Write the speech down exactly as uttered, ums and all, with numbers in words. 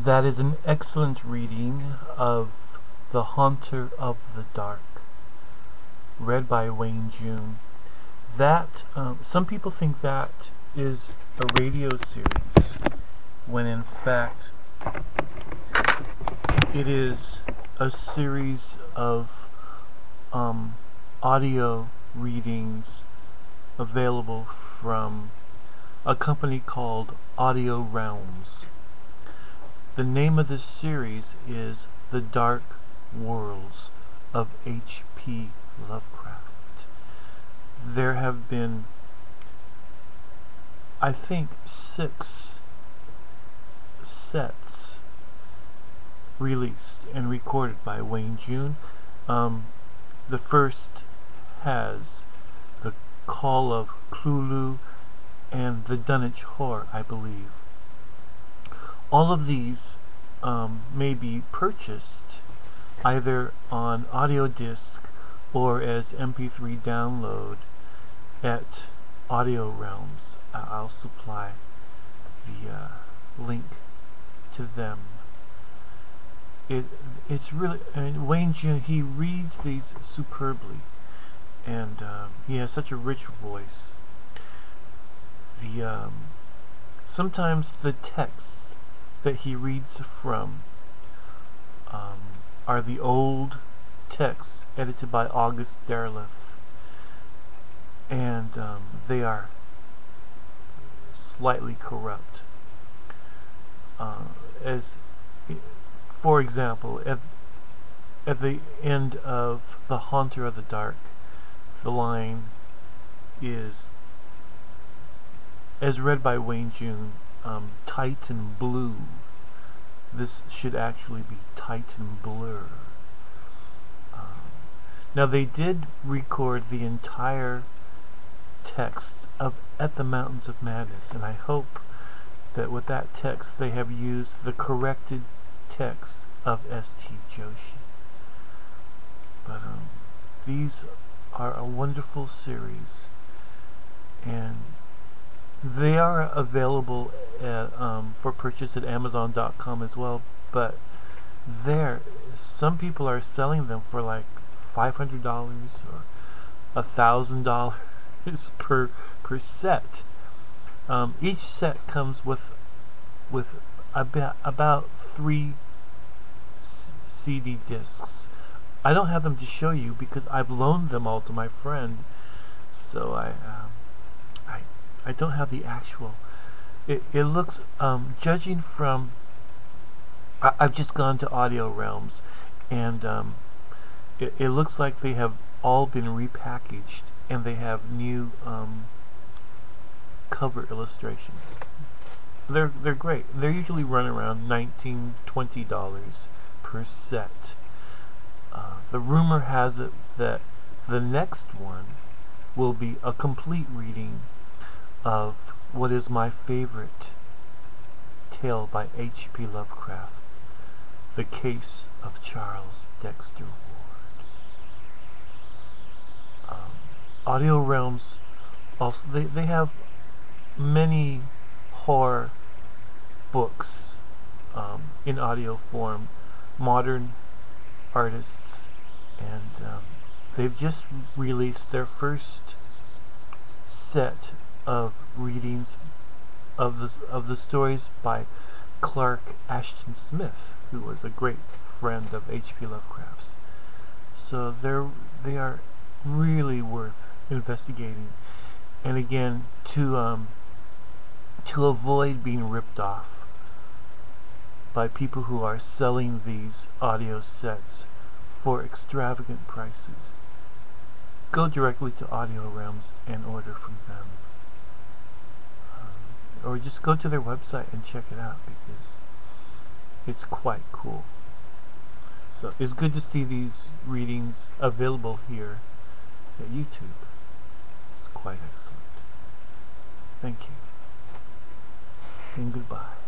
That is an excellent reading of The Haunter of the Dark, read by Wayne June. That, um, some people think that is a radio series, when in fact it is a series of um, audio readings available from a company called Audio Realms. The name of this series is The Dark Worlds of H P Lovecraft. There have been, I think, six sets released and recorded by Wayne June. Um, the first has The Call of Cthulhu and The Dunwich Horror, I believe. All of these um, may be purchased either on audio disc or as M P three download at Audio Realms. I'll supply the uh, link to them. It it's really, I mean, Wayne June, he reads these superbly, and um, he has such a rich voice. The um, sometimes the texts that he reads from um, are the old texts edited by August Derleth, and um, they are slightly corrupt. Uh, as for example, at at the end of The Haunter of the Dark, the line is, as read by Wayne June, um, Titan Blue. This should actually be Titan Blur. Um, now they did record the entire text of At the Mountains of Madness, and I hope that with that text they have used the corrected text of S T Joshi. But um, these are a wonderful series, and they are available at, um, for purchase at Amazon dot com as well, but there, some people are selling them for like five hundred dollars or a thousand dollars per per set. Um, each set comes with with about about three C D discs. I don't have them to show you because I've loaned them all to my friend, so I. Um, I don't have the actual. It, it looks, um, judging from, I, I've just gone to Audio Realms, and um, it, it looks like they have all been repackaged, and they have new um, cover illustrations. They're they're great. They're usually run around nineteen, twenty dollars per set. Uh, the rumor has it that the next one will be a complete reading of what is my favorite tale by H P Lovecraft, The Case of Charles Dexter Ward. Um, Audio Realms also, they, they have many horror books um, in audio form, modern artists, and um, they've just released their first set of readings of the of the stories by Clark Ashton Smith, who was a great friend of H P Lovecraft's. So they're they are really worth investigating. And again, to um, to avoid being ripped off by people who are selling these audio sets for extravagant prices, go directly to Audio Realms and order from them. Or just go to their website and check it out, because it's quite cool. So it's good to see these readings available here at YouTube. It's quite excellent. Thank you, and goodbye.